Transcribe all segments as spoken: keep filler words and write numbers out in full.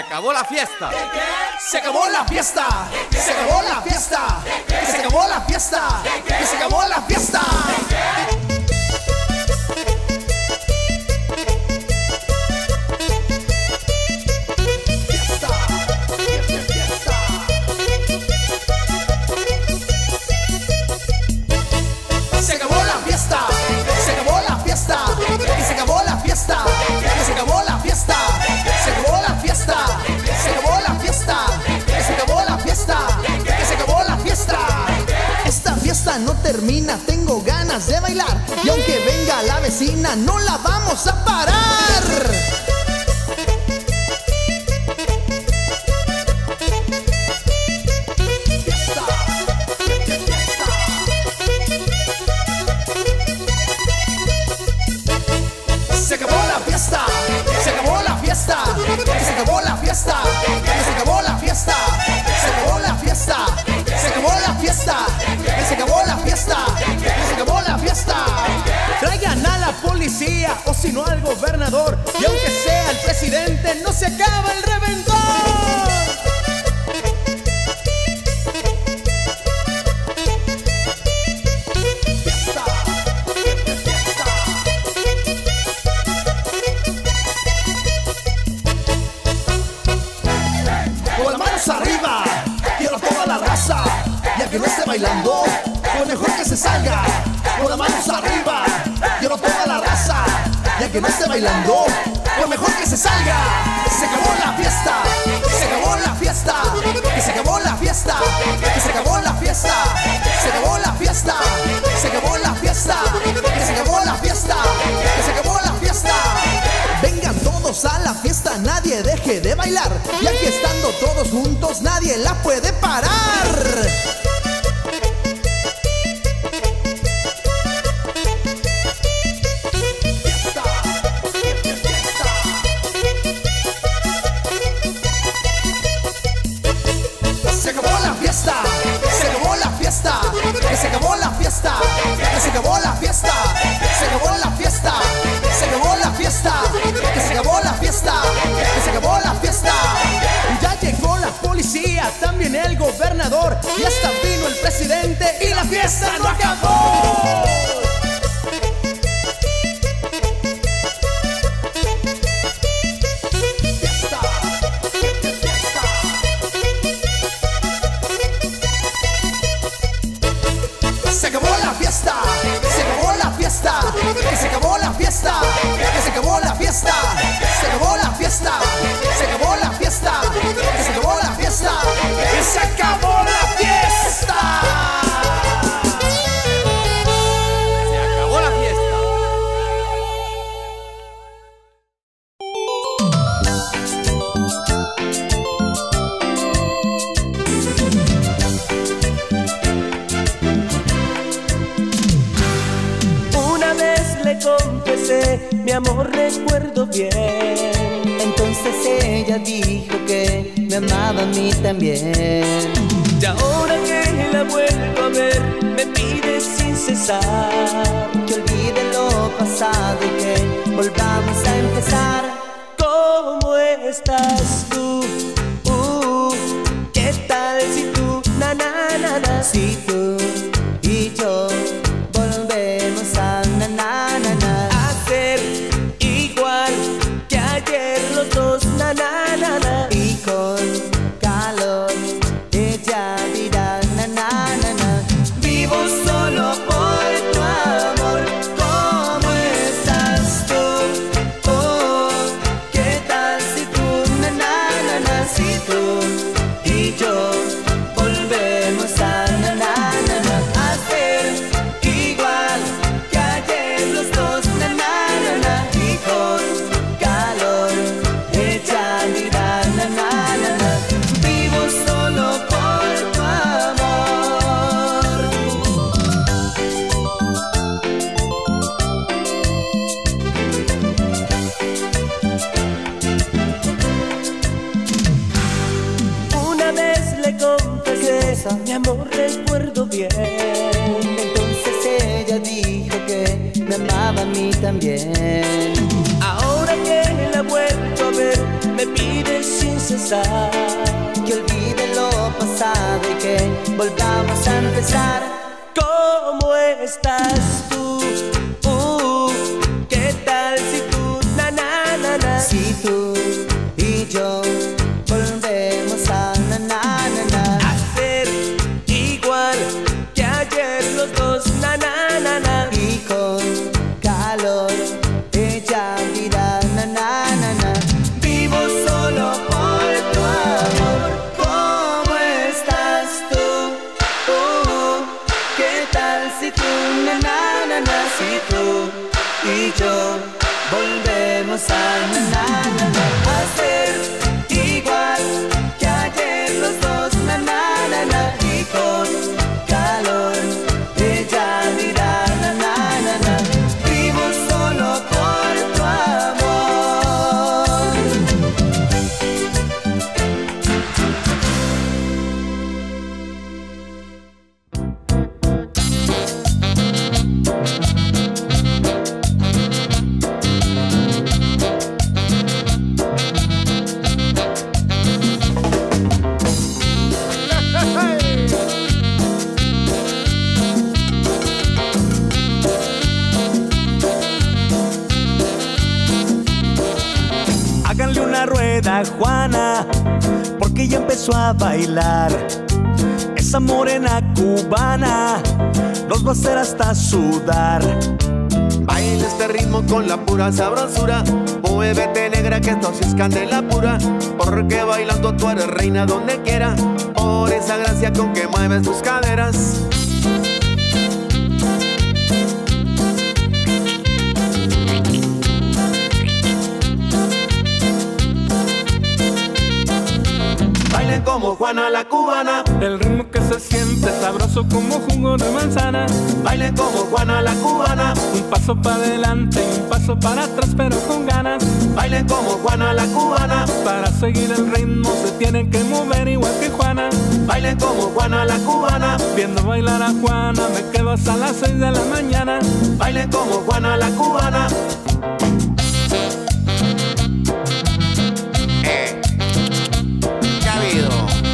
acabó la fiesta. Se acabó la fiesta. Se acabó la fiesta. Se acabó la fiesta. Se acabó la fiesta. Se acabó la fiesta. Se acabó la fiesta. Se acabó la fiesta. Se acabó la fiesta. Se acabó la fiesta. Se acabó la fiesta. Se acabó la fiesta. Se acabó la fiesta. Esta fiesta no termina, tengo ganas de bailar. Y aunque venga la vecina, no la vamos a parar. Se acabó la fiesta, se acabó la fiesta, se acabó la fiesta, se acabó la fiesta, se acabó la fiesta, se acabó la fiesta, se acabó la fiesta, se acabó la fiesta. Traigan a la policía o si no al gobernador, y aunque sea el presidente no se acaba el reventón. Arriba, quiero toda la raza, ya que no esté bailando, pues mejor que se salga. Con las manos arriba, quiero toda la raza, ya que no esté bailando, pues mejor que se salga. Se acabó la fiesta, se acabó la fiesta, que se acabó la fiesta, que se acabó la fiesta, se acabó la fiesta, se acabó la fiesta, que se acabó la fiesta, que se acabó la fiesta. Vengan todos a la fiesta, nadie deje de bailar, ya que estando todos juntos nadie la puede parar. Se acabó la fiesta, se acabó la fiesta, que se acabó la fiesta, que se acabó la fiesta, se acabó la fiesta, se acabó la fiesta, que se acabó la fiesta, que se acabó la fiesta. Ya llegó la policía, también el gobernador, y hasta vino el presidente y la fiesta no acabó. Se acabó la fiesta, se acabó la fiesta, que se acabó la fiesta, que se acabó la fiesta, se acabó la fiesta, se acabó la fiesta, que se acabó la fiesta, que se acabó la fiesta. Se acabó la fiesta. Confesé, mi amor, recuerdo bien. Entonces ella dijo que me amaba a mí también. Y ahora que la vuelvo a ver, me pide sin cesar que olvide lo pasado y que volvamos a empezar. ¿Cómo estás tú? Uh, ¿qué tal si tú, na na na na? Si tú y yo volvemos a na na na na. Hacer igual que ayer los dos, na na na na. Y con calor ella dirá na na na na. Vivo solo por tu amor. ¿Cómo estás tú? Oh, ¿qué tal si tú na na na na? Si tú y yo volvemos a na na na na. Hacer igual que ayer los dos, na na na na. Y con calor ella dirá na na na na. Vivo solo por tu amor. Una vez le confesé, mi amor, recuerdo bien. Entonces ella dijo que me amaba a mí también. Ahora que la vuelvo a ver, me me pides sin cesar que olvide lo pasado y que volvamos a empezar. ¿Cómo estás tú? Uh, ¿qué tal si tú, na na na na? Si tú y yo volvemos a na na na na. Hacer igual que ayer los dos, na na na na. Y con calor ella dirá na na na na. Vivo solo por tu amor. ¿Cómo estás tú? Uh, ¿qué tal si tú na na na na? Si tú y yo volvemos a na na na na. Hacer igual que ayer los dos na na na na. Y con calor ella dirá na na na na. Vivo solo por tu amor. Háganle una rueda a Juana, porque ella empezó a bailar. Esa morena cubana nos va a hacer hasta sudar. Baila este ritmo con la pura sabrosura. Muévete negra que esto sí es candela pura. Porque bailando tú eres reina donde quiera. Por esa gracia con que mueves tus caderas. Bailen como Juana la cubana. El ritmo que se siente sabroso como jugo de manzana. Bailen como Juana la cubana. Un paso para adelante y un paso para atrás pero con ganas. Bailen como Juana la cubana. Para seguir el ritmo se tienen que mover igual que Juana. Bailen como Juana la cubana. Viendo bailar a Juana me quedo hasta las seis de la mañana. Bailen como Juana la cubana. Eh, ¿qué ha habido?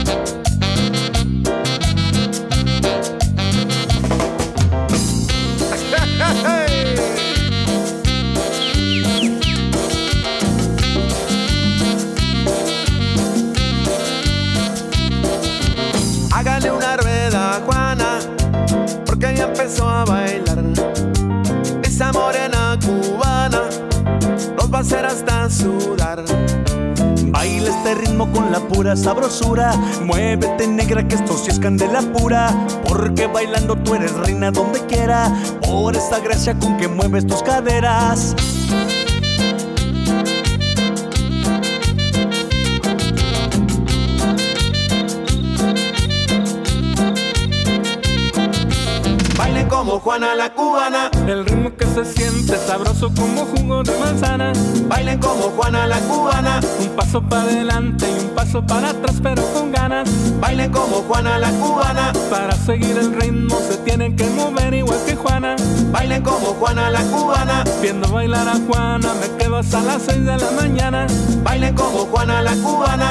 Hágale una rueda a Juana, porque ella empezó a bailar. Esa morena cubana nos va a hacer hasta sudar. Baila este ritmo con la pura sabrosura. Muévete negra que esto sí es candela pura. Porque bailando tú eres reina donde quiera. Por esa gracia con que mueves tus caderas. Bailen como Juana la cubana. El ritmo que se siente sabroso como jugo de manzana. Bailen como Juana la cubana. Un paso para adelante y un paso para atrás pero con ganas. Bailen como Juana la cubana. Para seguir el ritmo se tienen que mover igual que Juana. Bailen como Juana la cubana. Viendo bailar a Juana me quedo hasta las seis de la mañana. Bailen como Juana la cubana.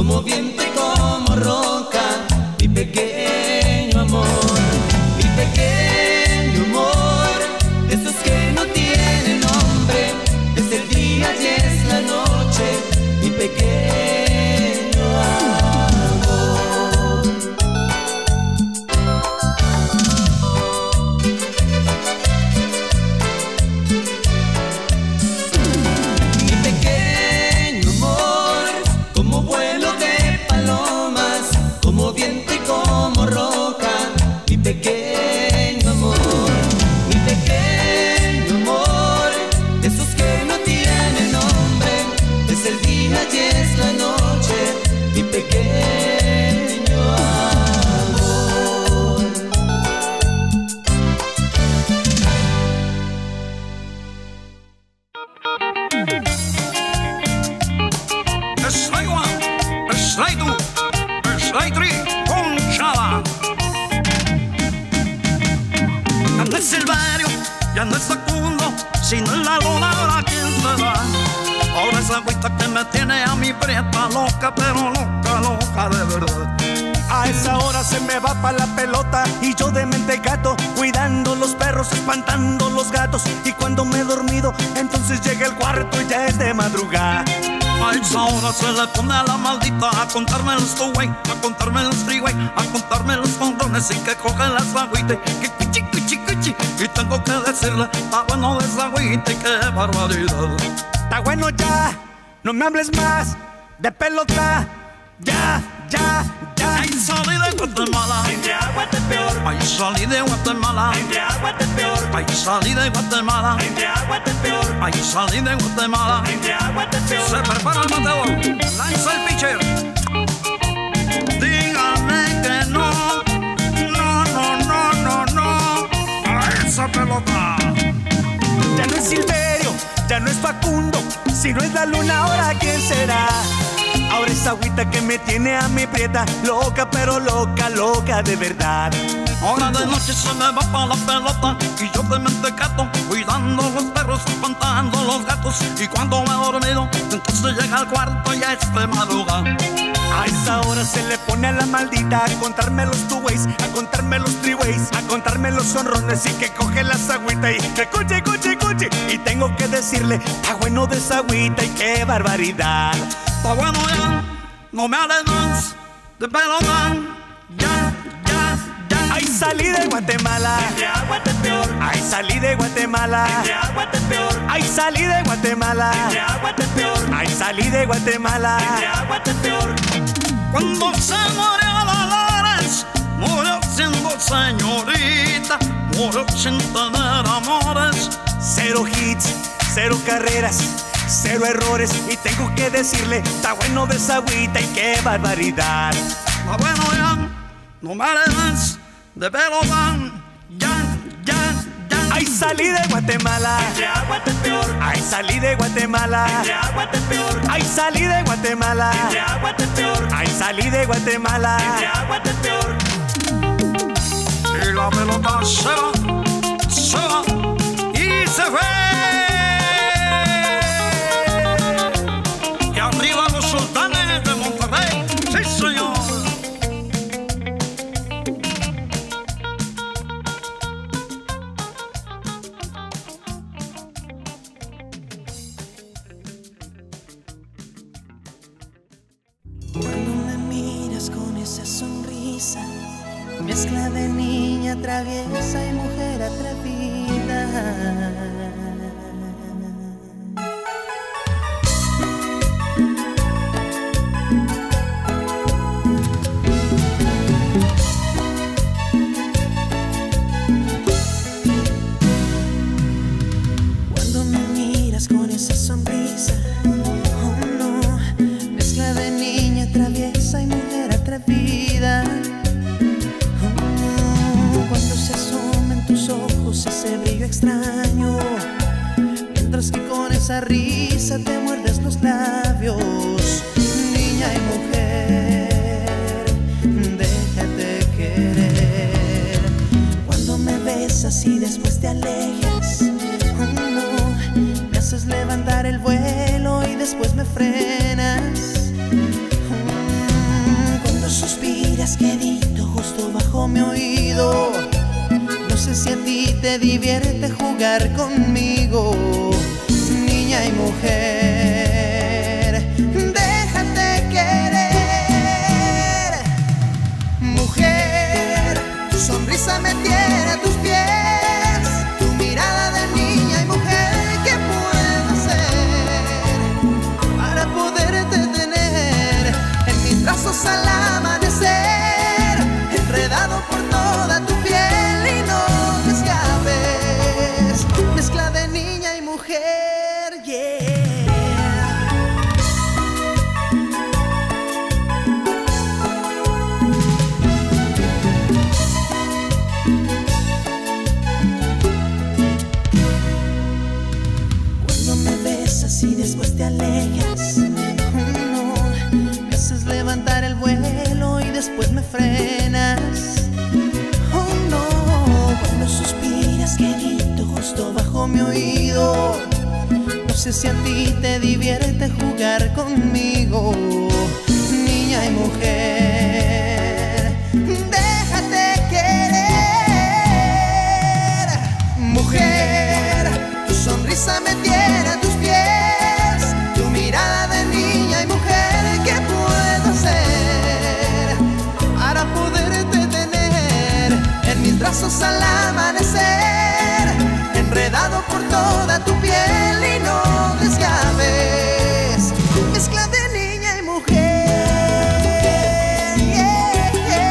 como viento y como roca, mi pequeño amor, mi pequeño amor, de esos que no tienen nombre, es el día y es la noche, mi pequeño amor. Mi pequeño amor, como vuelo de palomas, como viento y como roca, mi pequeño amor, mi pequeño amor, de esos que no tienen nombre, es el día y es la noche, mi pequeño amor. Es agua, es tú, es tri, Conchada. Ya no es Silverio, ya no es Facundo, sino en la luna ahora quien se va. Ahora esa agüita que me tiene a mi prieta loca, pero loca, loca de verdad. A esa hora se me va pa' la pelota y yo de mentecato, cuidando los perros, espantando los gatos. Y cuando me he dormido, entonces llega el cuarto y ya es de madrugada. A esa hora se le pone a la maldita a contarme los two-way, a contarme los three-way, a contarme los condones y que cogen las agüitas, que cuchi, cuchi, cuchi. Y tengo que decirle, está bueno de esa agüita y qué barbaridad. Está bueno ya, no me hables más de pelota, ya, ya, ya. Ay, salí de Guatemala, Ay, de agua te peor. ay, salí de Guatemala, Ay, de agua te peor. ay, salí de Guatemala, Ay, de agua te peor. ay, salí de Guatemala. Ay, de agua te peor. Se prepara el mateo, lanza el pitcher. Dígame que no, no, no, no, no, no, a esa pelota. Ya no es Silverio, ya no es Facundo, si no es la luna, ahora quién será. Ahora esa agüita que me tiene a mi prieta loca, pero loca, loca de verdad. Ahora de noche se me va pa' la pelota y yo de mentecato, cuidando los perros, espantando los gatos. Y cuando me he dormido, entonces llega al cuarto y ya es de madrugada. A esa hora se le pone a la maldita a contarme los two-ways, a contarme los three-ways, a contarme los sonrones y que coge las agüitas y que cuchi, cuchi, cuchi. Y tengo que decirle, está bueno de esa agüita y qué barbaridad. Está bueno ya, no me hables más de pelota, ya, ya, ya. Ay, salí de Guatemala, Ay, de agua te peor. ay, salí de Guatemala, Ay, de agua te peor. ay, salí de Guatemala, Ay, de agua te peor. ay, salí de Guatemala. Ay, de agua te peor. Cuando se murió Dolores, murió siendo señorita, murió sin tener amores. Cero hits, cero carreras, cero errores. Y tengo que decirle, está bueno de esa agüita y qué barbaridad. Está bueno ya, no me hables más de pelota, ya, ya, ya. Ay, salí de Guatemala, Ay, de agua te peor. ay, salí de Guatemala, Ay, de agua te peor. ay, salí de Guatemala, Ay, de agua te peor. ay, salí de Guatemala. Ay, de agua te peor. Y la pelota se va, se va y se fue. Y arriba los sultanes de Monterrey, sí señor. Cuando me miras con esa sonrisa, mezcla de niña traviesa y mujer atrevida. Cuando me miras con esa sonrisa, oh no, mezcla de niña traviesa y mujer atrevida. Oh, cuando se asoma en tus ojos ese brillo extraño, mientras que con esa risa te muerdes los labios. Niña y mujer, déjate querer. Cuando me besas y después te alejas, oh no, me haces levantar el vuelo y después me frenas. Oh, suspiras quedito justo bajo mi oído. No sé si a ti te divierte jugar conmigo, niña y mujer, déjate querer. Mujer, tu sonrisa me tiene a tus pies, tu mirada de niña y mujer. ¿Qué puedo hacer para poderte tener en mis brazos al amanecer, enredado por toda tu piel y no te escapes? Mezcla de niña y mujer, yeah. Cuando me besas y después te alejas, no, me haces levantar el vuelo y después me frenas. Oh no, cuando suspiras quedito justo bajo mi oído. No sé si a ti te divierte jugar conmigo, niña y mujer, déjate querer. Mujer, tu sonrisa me tiene a tus pies, tu mirada de niña y mujer. ¿Qué puedo hacer para poderte tener en mis brazos al amanecer, enredado por toda tu piel y no te escapes? Mezcla de niña y mujer, yeah,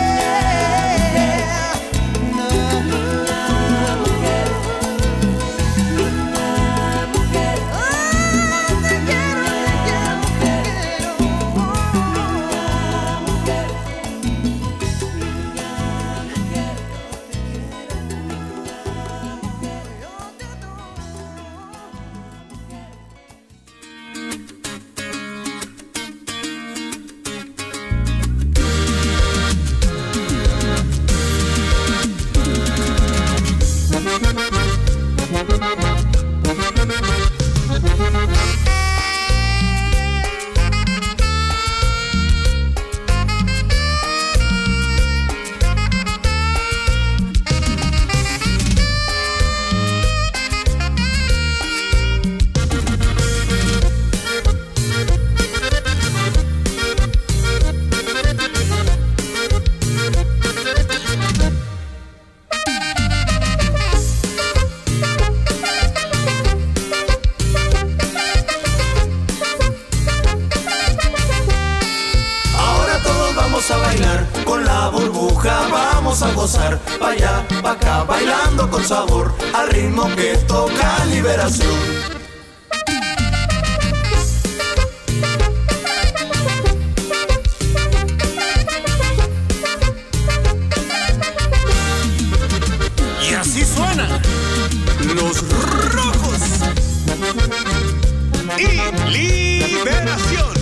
yeah. No, niña, mujer, niña, mujer. Oh, te quiero, te quiero, te quiero. Oh, niña, mujer, niña, mujer, te quiero, niña, mujer, yo te adoro. Ahora todos vamos a bailar con la burbuja, vamos a gozar, pa' allá, pa' acá, bailando con sabor, al ritmo que toca Liberación. Y así suenan los rojos y Liberación.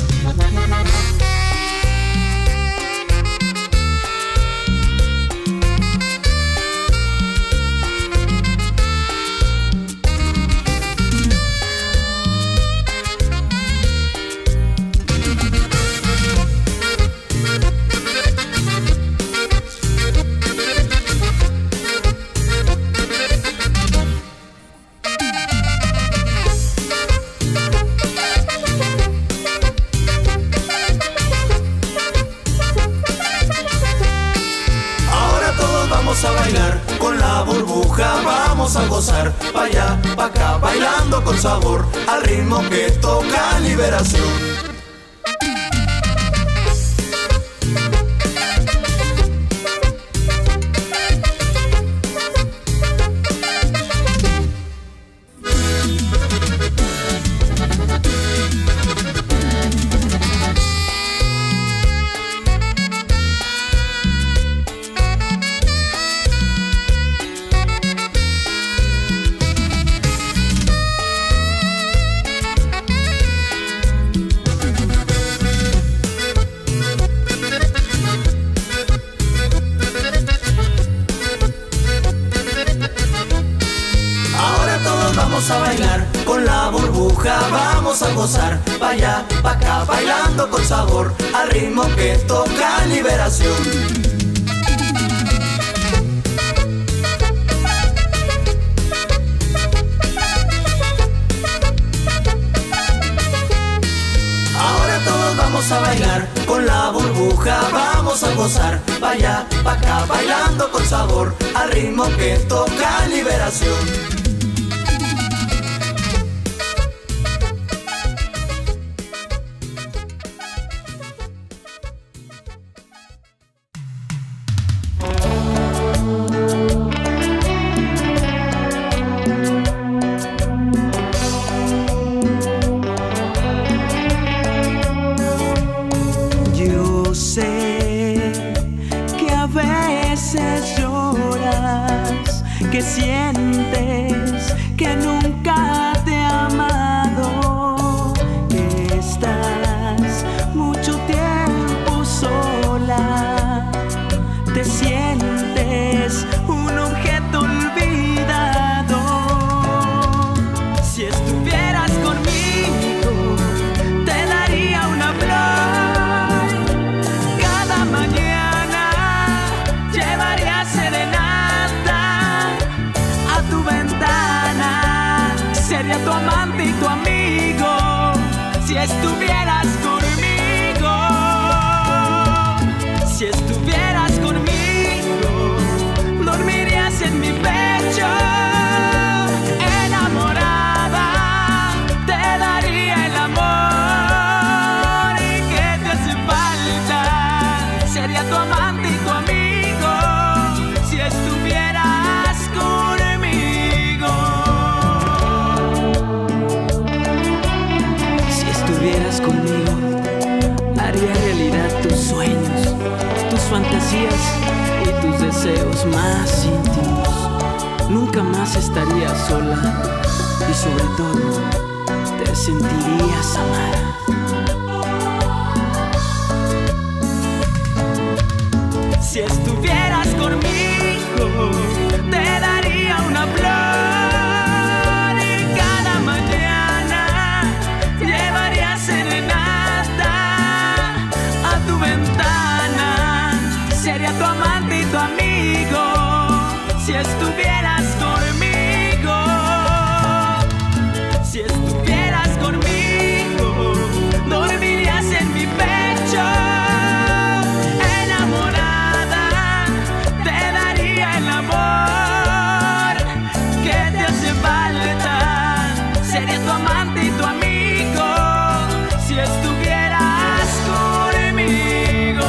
Vamos a bailar con la burbuja, vamos a gozar, pa' allá, pa' acá, bailando con sabor, al ritmo que toca Liberación. burbuja vamos a gozar, pa' allá, pa' acá, bailando con sabor, al ritmo que toca Liberación. Vamos a bailar con la burbuja, vamos a gozar, pa' allá, pa' acá, bailando con sabor, al ritmo que toca Liberación. Que sientes que nunca te he amado, que estás mucho tiempo sola, te sientes un objeto olvidado. Si estuvieras conmigo, te daría una flor cada mañana, llevaría serenata tu ventana, sería tu amante y tu amigo. Si estuvieras conmigo, si estuvieras conmigo, dormirías en mi pecho, enamorada, te daría el amor que te hace falta, sería tu amante y tu amigo. Si estuvieras conmigo, estuvieras conmigo, haría realidad tus sueños, tus fantasías y tus deseos más íntimos. Nunca más estarías sola y sobre todo te sentirías amada. Si estuvieras conmigo, te daría una flor y cada mañana llevaría serenata a tu ventana, sería tu amante y tu amigo. Si estuvieras conmigo, si estuvieras conmigo, dormirías en mi pecho, enamorada, te daría el amor que te hace falta, sería tu amante y tu amigo. Si estuvieras conmigo,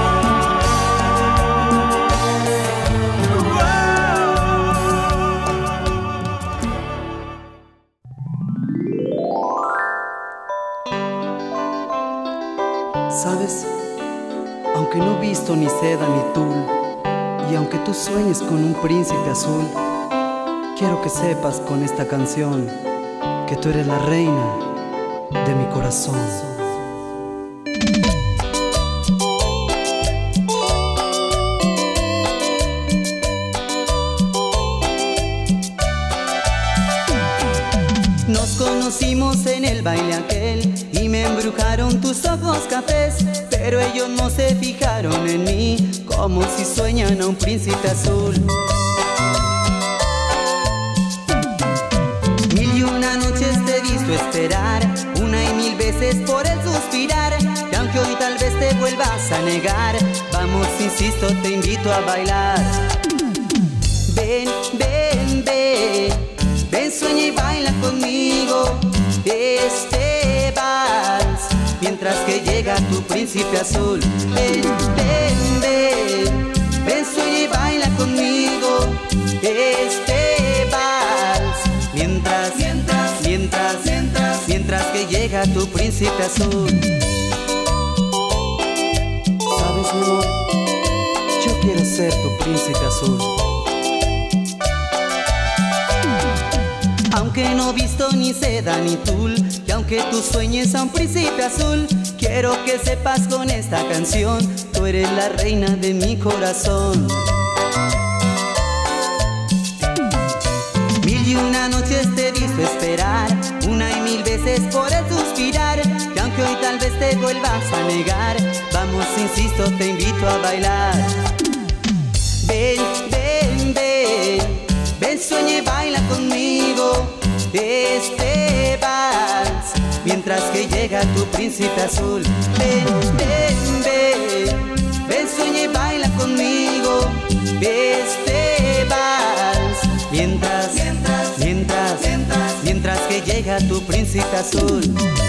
¿sabes? Aunque no he visto ni seda ni tul, y aunque tú sueñes con un príncipe azul, quiero que sepas con esta canción que tú eres la reina de mi corazón. Nos conocimos en el baile aquel y me embrujaron tus ojos cafés, pero ellos no se fijaron en mí como si sueñan a un príncipe azul. Mil y una noches te he visto esperar, una y mil veces por el suspirar, y aunque hoy tal vez te vuelvas a negar, vamos, insisto, te invito a bailar. Ven, ven, ven, ven, sueña y baila conmigo este vals, mientras que llega tu príncipe azul. Ven, ven, ven, ven, sueña y baila conmigo este vals, mientras, mientras, mientras, mientras, mientras que llega tu príncipe azul. ¿Sabes, amor? Yo quiero ser tu príncipe azul. Aunque no he visto ni seda ni tul, y aunque tú sueñes a un príncipe azul, quiero que sepas con esta canción, tú eres la reina de mi corazón. Mil y una noches te he visto esperar, una y mil veces por el suspirar, que aunque hoy tal vez te vuelvas a negar, vamos, insisto, te invito a bailar. Ven, ven, ven, ven, sueña y baila conmigo este vals, mientras que llega tu príncipe azul. Ven, ven, ven, ven, sueña y baila conmigo este vals, mientras, mientras, mientras, mientras, mientras que llega tu príncipe azul.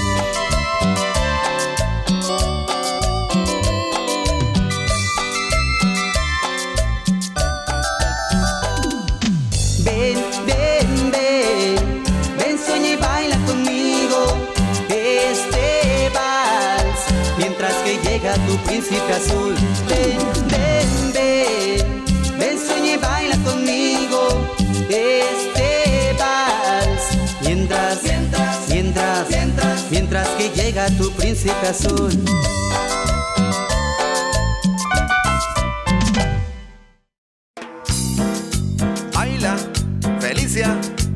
Ven, ven, ven, ven, sueña y baila conmigo este vals, mientras que llega tu príncipe azul. Ven, ven, ven, ven, sueña y baila conmigo este vals, mientras, mientras, mientras, mientras, mientras que llega tu príncipe azul. Baila, Felicia.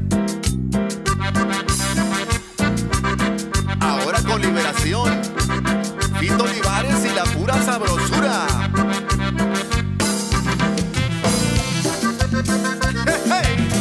Ahora con Liberación, Fito Olivares y la pura sabrosura. Hey, hey.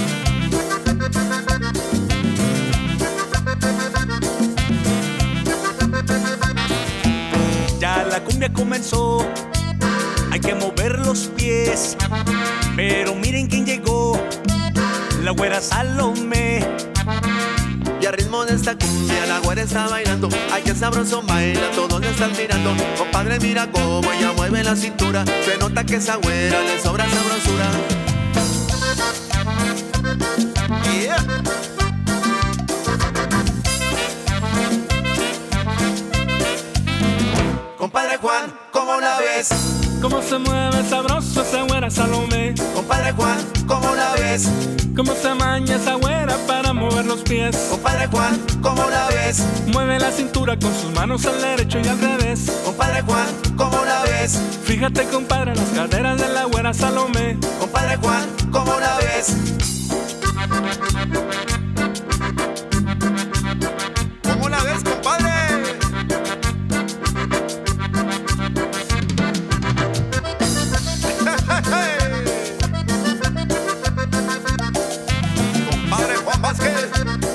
Ya la cumbia comenzó, hay que mover los pies, pero miren quién llegó, la güera Salomé. Y al ritmo de esta cumbia la güera está bailando. Ay, qué sabroso baila, todos le están mirando. Compadre, mira cómo ella mueve la cintura. Se nota que esa güera le sobra sabrosura. Yeah. Compadre Juan, ¿cómo la ves? Cómo se mueve sabroso esa güera Salomé. Compadre Juan, ¿cómo la ves? Cómo se maña esa güera para mover los pies. Compadre Juan, ¿cómo la ves? Mueve la cintura con sus manos al derecho y al revés. Compadre Juan, ¿cómo la ves? Fíjate, compadre, las caderas de la güera Salomé. Compadre Juan, ¿cómo la ves? ¿Cómo la ves, compadre? Compadre Juan Vázquez.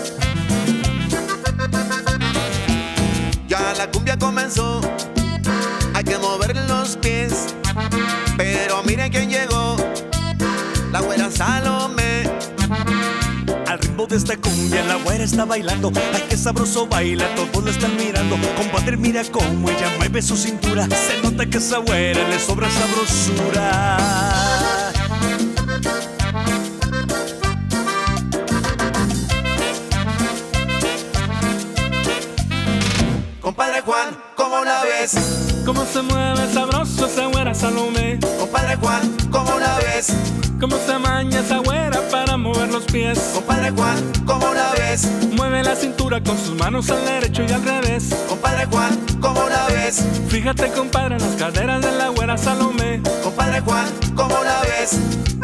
Ya la cumbia comenzó, hay que mover los pies, pero miren quién llegó, la güera Salomé. Al ritmo de esta cumbia la güera está bailando. Ay, qué sabroso baila, todos la están mirando. Compadre, mira cómo ella mueve su cintura. Se nota que a esa güera le sobra sabrosura. Compadre Juan, ¿cómo la ves? Cómo se mueve sabroso esa güera Salomé. Compadre Juan, ¿cómo la ves? Cómo se maña esa güera para mover los pies. Compadre Juan, ¿cómo la ves? Mueve la cintura con sus manos al derecho y al revés. Compadre Juan, ¿cómo la ves? Fíjate, compadre, las caderas de la güera Salomé. Compadre Juan, ¿cómo la ves?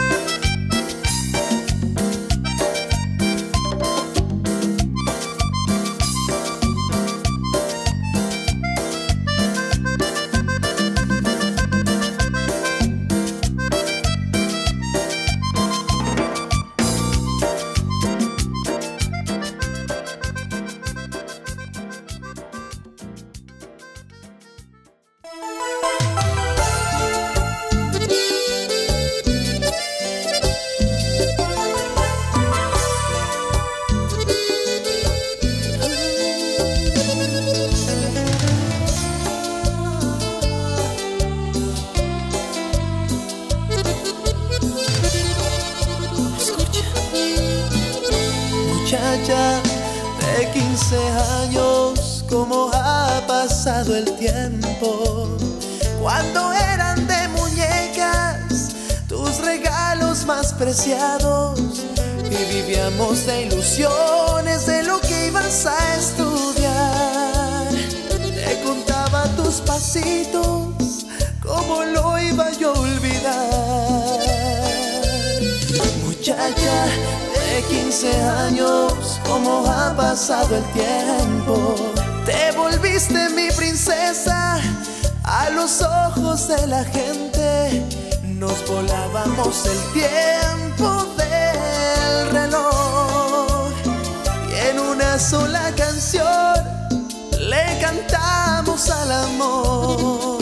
Muchacha de quince años, cómo ha pasado el tiempo. Cuando eran de muñecas tus regalos más preciados, y vivíamos de ilusiones de lo que ibas a estudiar. Te contaba tus pasitos, cómo lo iba yo a olvidar. Muchacha de quince quince años, cómo ha pasado el tiempo. Te volviste mi princesa a los ojos de la gente. Nos volábamos el tiempo del reloj y en una sola canción le cantamos al amor.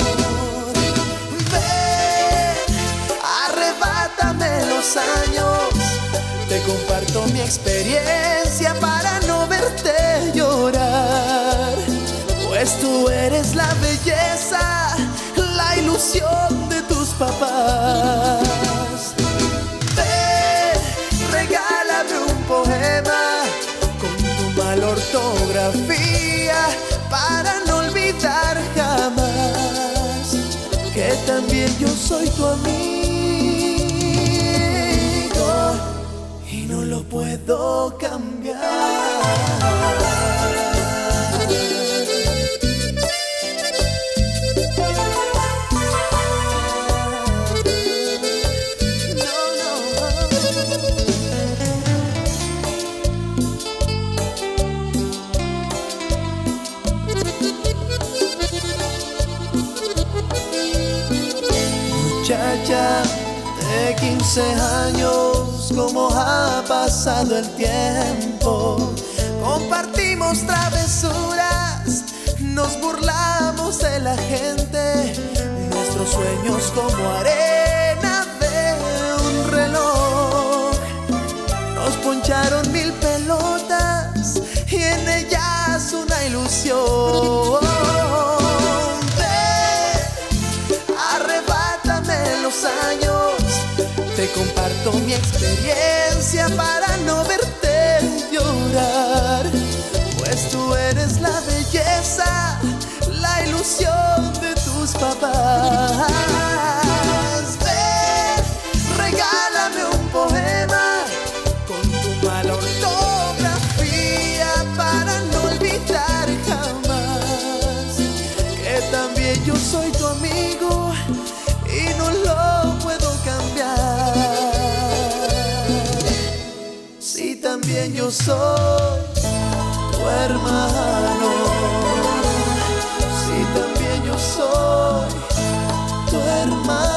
Ven, arrebátame los años, te comparto mi experiencia para no verte llorar. Pues tú eres la belleza, la ilusión de tus papás. Ven, regálame un poema con tu mala ortografía para no olvidar jamás que también yo soy tu amigo y no lo puedo cambiar. Muchacha de quince años, cómo ha pasado el tiempo. Compartimos travesuras, nos burlamos de la gente. Nuestros sueños como arena de un reloj. Nos poncharon mil pelotas y en ellas una ilusión. Años, te comparto mi experiencia para no verte llorar. Pues tú eres la belleza, la ilusión de tus papás. Ven, regálame un poema con tu mala ortografía para no olvidar jamás que también yo soy tu amigo y no lo puedo cambiar. Si también yo soy tu hermano, si también yo soy tu hermano.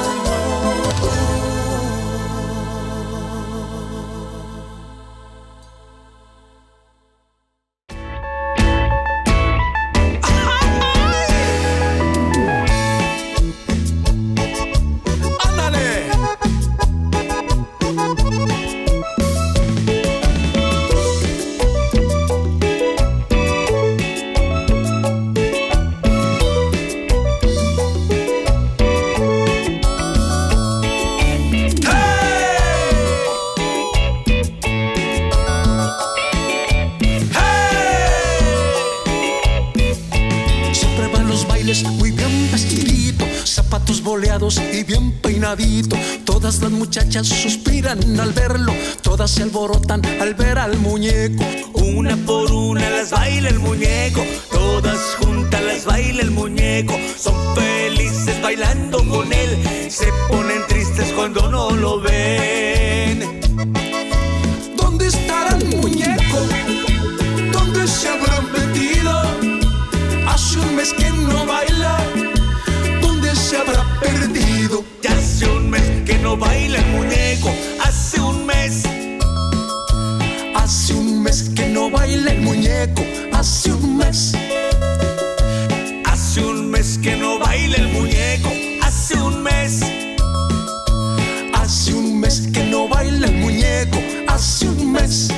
Y bien peinadito, todas las muchachas suspiran al verlo, todas se alborotan al ver al muñeco. Una por una las baila el muñeco, todas juntas las baila el muñeco. Son felices bailando con él, se ponen tristes cuando no lo ven. ¿Dónde estará el muñeco? ¿Dónde se habrá metido? Hace un mes que no baila, se habrá perdido. Ya hace un mes que no baila el muñeco. Hace un mes. Hace un mes que no baila el muñeco. Hace un mes. Hace un mes que no baila el muñeco. Hace un mes. Hace un mes que no baila el muñeco. Hace un mes.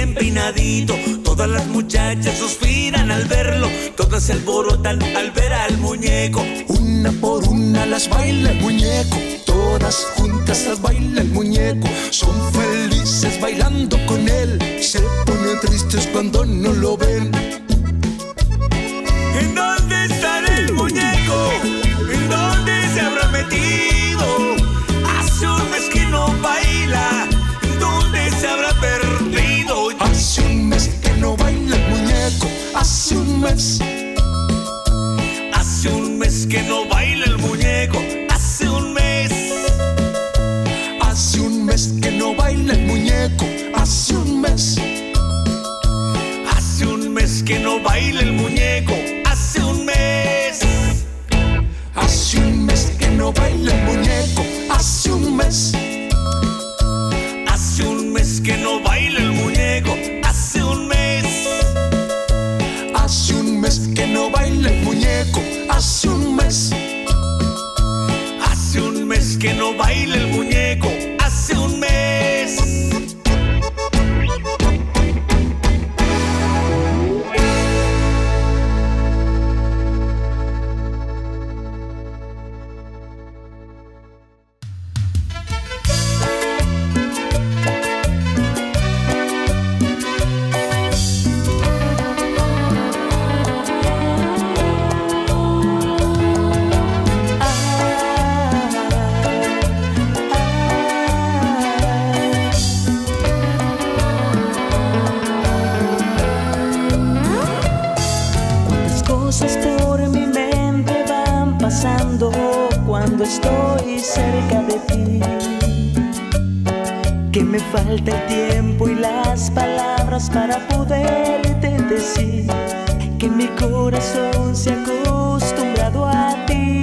bien peinadito. Todas las muchachas suspiran al verlo, todas se alborotan al ver al muñeco. Una por una las baila el muñeco, todas juntas las baila el muñeco. Son felices bailando con él, se ponen tristes cuando no lo ven. ¿En dónde estará el muñeco? ¿En dónde se habrá metido? Hace un mes que no baila, ¿en dónde se habrá perdido? Hace un mes que no baila el muñeco, hace un mes. Hace un mes que no baila el muñeco, hace un mes. Hace un mes que no baila el muñeco, hace un mes. Hace un mes que no baila el muñeco, hace un mes. Hace un mes que no baila el muñeco, hace un mes. Hace un mes que no baila el muñeco, hace un mes. Hace un mes que no baila el muñeco, hace un mes. Hace un mes que no baila el muñeco, hace un mes. Cuando estoy cerca de ti, que me falta el tiempo y las palabras para poderte decir que mi corazón se ha acostumbrado a ti.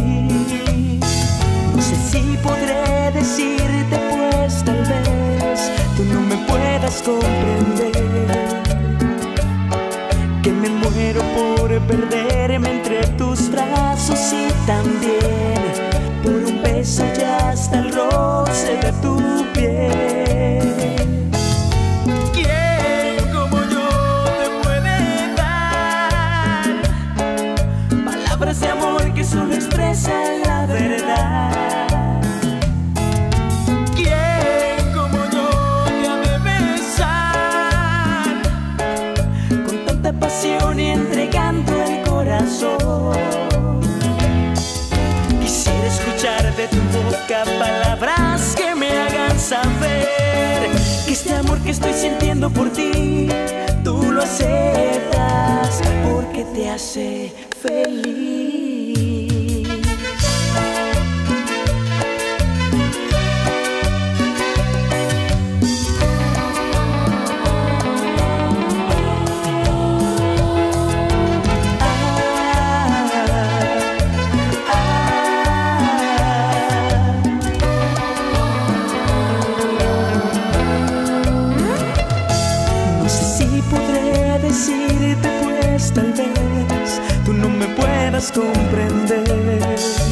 No sé si podré decirte, pues tal vez tú no me puedas comprender, que me muero por perderme entre tus brazos y también por un beso y hasta el roce de tu piel. ¿Quién como yo te puede dar palabras de amor que solo expresan la verdad? ¿Quién como yo te ha de besar con tanta pasión y entregando el corazón? Quisiera escuchar de tu boca palabras que me hagan saber que este amor que estoy sintiendo por ti, tú lo aceptas porque te hace feliz. Decirte, pues tal vez tú no me puedas comprender,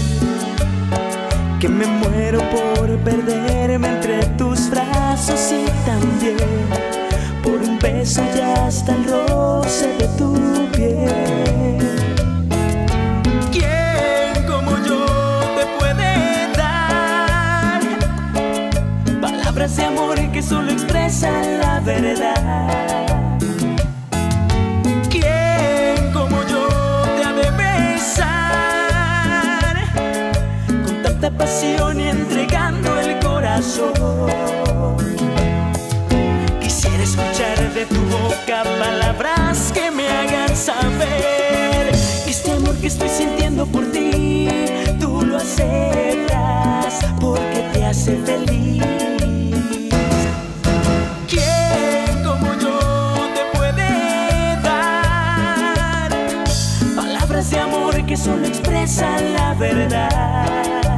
que me muero por perderme entre tus brazos y también por un beso y hasta el roce de tu piel. ¿Quién como yo te puede dar palabras de amor que solo expresan la verdad? Pasión y entregando el corazón. Quisiera escuchar de tu boca palabras que me hagan saber que este amor que estoy sintiendo por ti, tú lo aceptas porque te hace feliz. ¿Quién como yo te puede dar palabras de amor que solo expresan la verdad?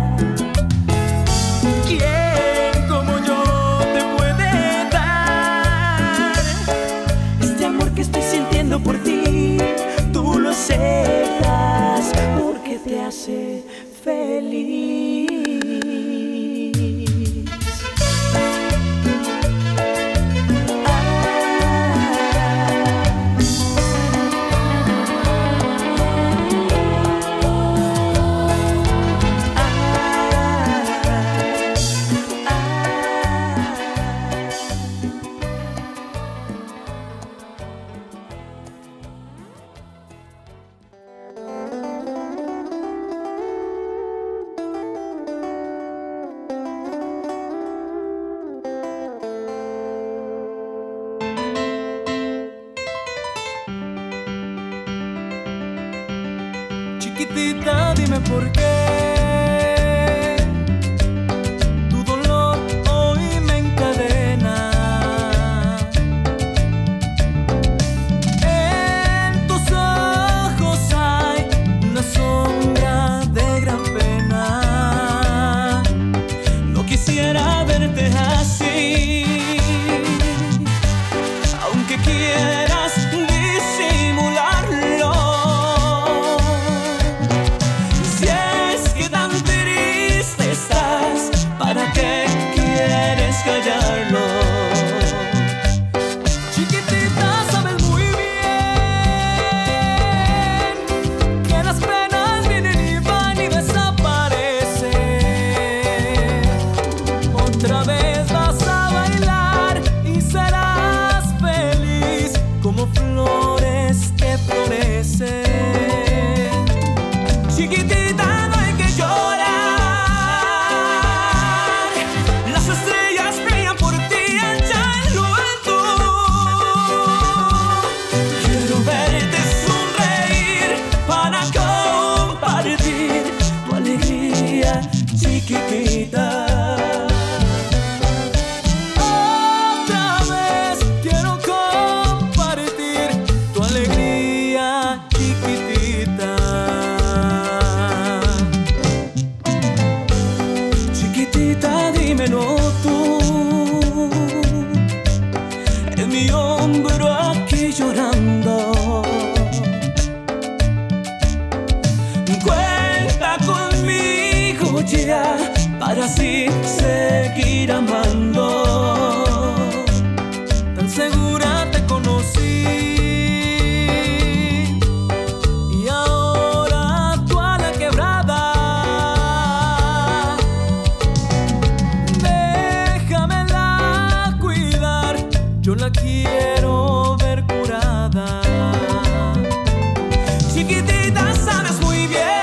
¿Quién como yo te puede dar este amor que estoy sintiendo por ti? Tú lo aceptas porque te hace feliz. Ah, Chiquitita, dime por qué tu dolor hoy me encadena. En tus ojos hay una sombra de gran pena. No quisiera verte así, aunque quieras disimularlo. Si es que tan triste estás, ¿para qué quieres callarlo? Chiquitita, sabes muy bien que las penas vienen y van y desaparecen. Otra vez vas a bailar y serás feliz como flores que florecen. Chiquitita, no hay que llorar, las estrellas brillan por ti allá en lo alto. Quiero verte sonreír para compartir tu alegría, chiquitita. Otra vez quiero compartir tu alegría, chiquitita. Chiquitita, dímelo tú, en mi hombro aquí llorando. Cuenta conmigo ya para así seguir amando. Tan segura te conocí y ahora tú a la quebrada. Déjamela cuidar, yo la quiero ver curada. Chiquitita, sabes muy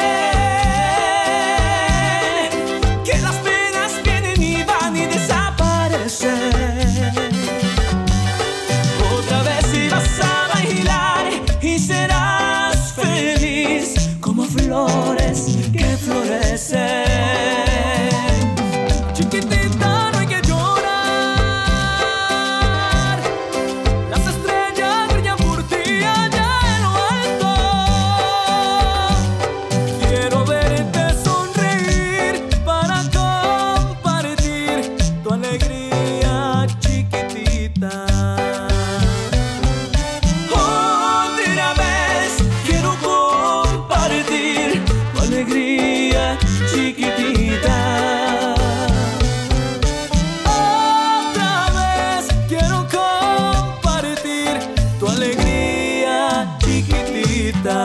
bien que las penas vienen y van y desaparecen. Otra vez ibas a bailar y serás feliz como flores que florecen. Chiquitita, no hay que llorar, las estrellas brillan por ti allá en lo alto. Quiero verte sonreír para compartir tu alegría, chiquitita. Otra vez quiero compartir tu alegría, chiquitita. Otra vez quiero compartir tu alegría, chiquitita.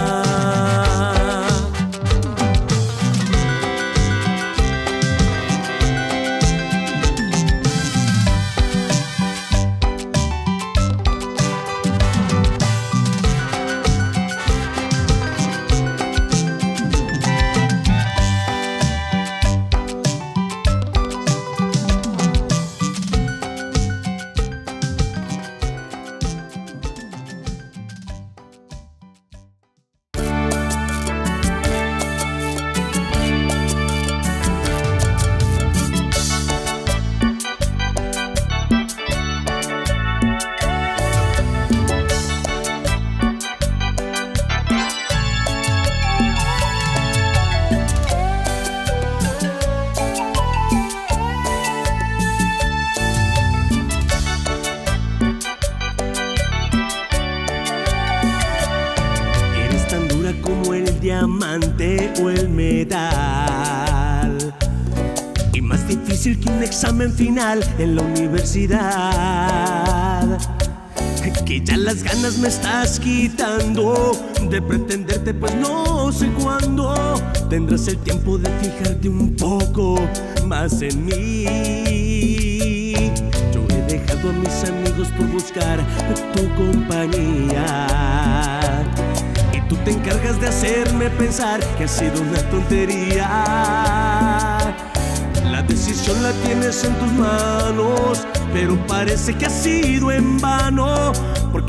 Eres tan dura como el diamante o el metal, y más difícil que un examen final en la universidad. Que ya las ganas me estás quitando de pretenderte, pues no sé cuándo tendrás el tiempo de fijarte un poco más en mí. Yo he dejado a mis amigos por buscar tu compañía, y tú te encargas de hacerme pensar que ha sido una tontería. La decisión la tienes en tus manos, pero parece que ha sido en vano, porque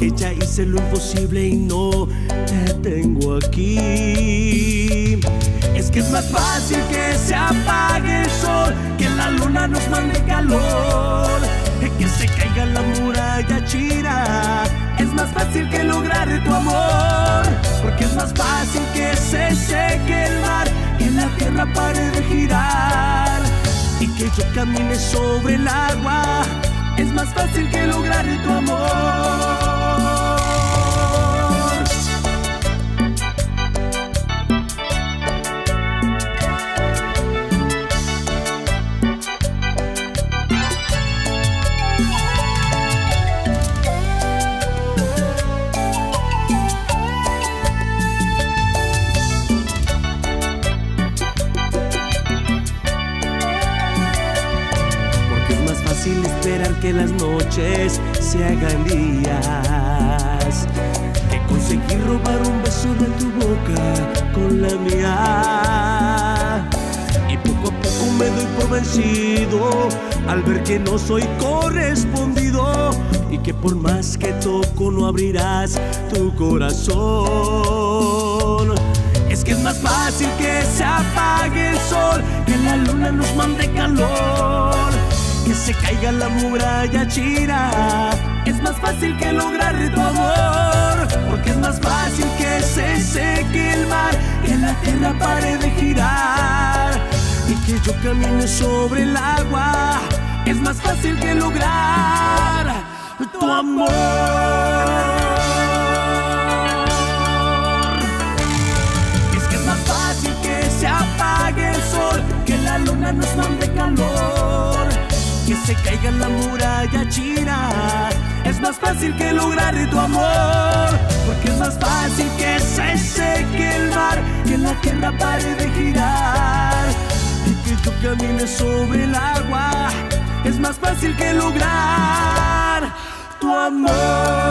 que ya hice lo imposible y no te tengo aquí. Es que es más fácil que se apague el sol, que la luna nos mande calor, que se caiga la muralla china. Es más fácil que lograr tu amor, porque es más fácil que se seque el mar, que la tierra pare de girar y que yo camine sobre el agua. Es más fácil que lograr tu amor. Esperar que las noches se hagan días, que conseguir robar un beso de tu boca con la mía. Y poco a poco me doy por vencido al ver que no soy correspondido y que por más que toco no abrirás tu corazón. Es que es más fácil que se apague el sol, que la luna nos mande calor, que se caiga la muralla china. Es más fácil que lograr tu amor, porque es más fácil que se seque el mar, que la tierra pare de girar y que yo camine sobre el agua. Es más fácil que lograr tu amor. Es que es más fácil que se apague el sol, que la luna nos mande calor, que se caiga la muralla china. Es más fácil que lograr tu amor, porque es más fácil que se seque el mar, que la tierra pare de girar y que yo camine sobre el agua. Es más fácil que lograr tu amor.